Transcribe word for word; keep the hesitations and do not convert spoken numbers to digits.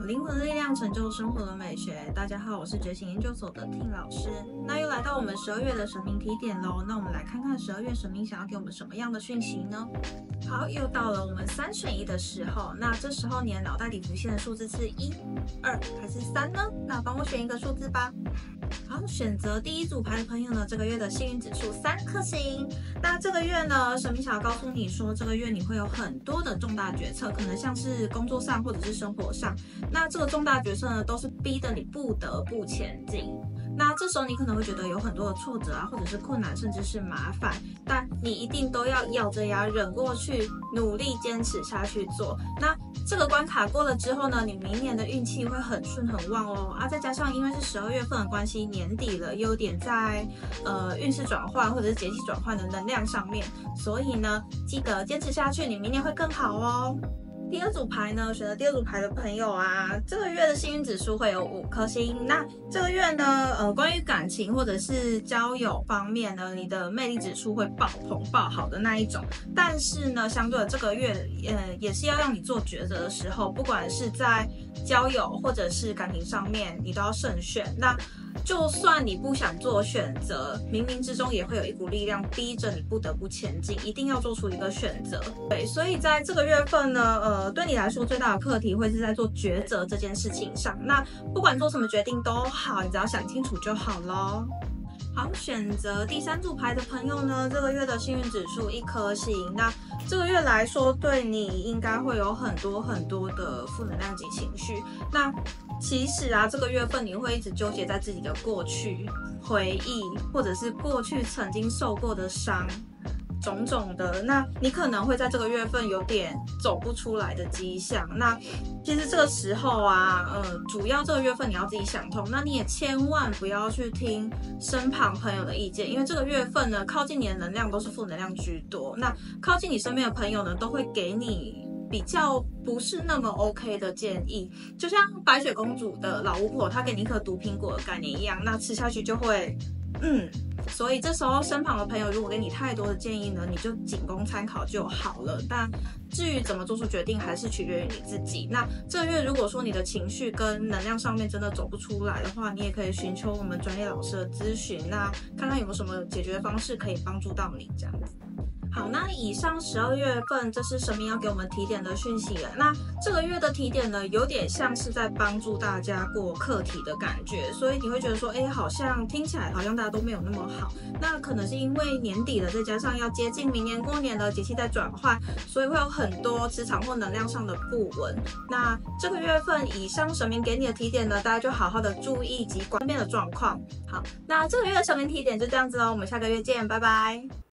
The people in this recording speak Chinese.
灵魂的力量成就生活的美学。大家好，我是觉醒研究所的 Ting 老师。那又来到我们十二月的神明提点喽。那我们来看看十二月神明想要给我们什么样的讯息呢？好，又到了我们三选一的时候。那这时候你的脑袋里浮现的数字是一、二还是三呢？那帮我选一个数字吧。好，选择第一组牌的朋友呢，这个月的幸运指数三颗星。那这个月呢，神明想要告诉你说，这个月你会有很多的重大决策，可能像是工作上或者是生活上。那这个重大决策呢，都是逼得你不得不前进。那这时候你可能会觉得有很多的挫折啊，或者是困难，甚至是麻烦，但你一定都要咬着牙忍过去，努力坚持下去做。那这个关卡过了之后呢，你明年的运气会很顺很旺哦啊！再加上因为是十二月份的关系，年底了，又有点在呃运势转换或者是节气转换的能量上面，所以呢，记得坚持下去，你明年会更好哦。第二组牌呢，选择第二组牌的朋友啊，这个月的幸运指数会有五颗星。那这个月呢，呃，关于感情或者是交友方面呢，你的魅力指数会爆棚爆好的那一种。但是呢，相对的这个月，呃，也是要让你做抉择的时候，不管是在交友或者是感情上面，你都要慎选。那就算你不想做选择，冥冥之中也会有一股力量逼着你不得不前进，一定要做出一个选择。对，所以在这个月份呢，呃，对你来说最大的课题会是在做抉择这件事情上。那不管做什么决定都好，你只要想清楚就好咯。好，选择第三组牌的朋友呢，这个月的幸运指数一颗星。那这个月来说，对你应该会有很多很多的负能量及情绪。那其实啊，这个月份你会一直纠结在自己的过去回忆，或者是过去曾经受过的伤。种种的，那你可能会在这个月份有点走不出来的迹象。那其实这个时候啊，呃，主要这个月份你要自己想通。那你也千万不要去听身旁朋友的意见，因为这个月份呢，靠近你的能量都是负能量居多。那靠近你身边的朋友呢，都会给你比较不是那么 OK 的建议，就像白雪公主的老巫婆，她给你一颗毒苹果的概念一样，那吃下去就会，嗯。所以这时候身旁的朋友如果给你太多的建议呢，你就仅供参考就好了。但至于怎么做出决定，还是取决于你自己。那这个月如果说你的情绪跟能量上面真的走不出来的话，你也可以寻求我们专业老师的咨询，那看看有没有什么解决方式可以帮助到你这样子。好，那以上十二月份这是神明要给我们提点的讯息了。那这个月的提点呢，有点像是在帮助大家过课题的感觉，所以你会觉得说，哎，好像听起来好像大家都没有那么好。那可能是因为年底了，再加上要接近明年过年的节气在转换，所以会有很多磁场或能量上的不稳。那这个月份以上神明给你的提点呢，大家就好好的注意及观边的状况。好，那这个月的神明提点就这样子喽，我们下个月见，拜拜。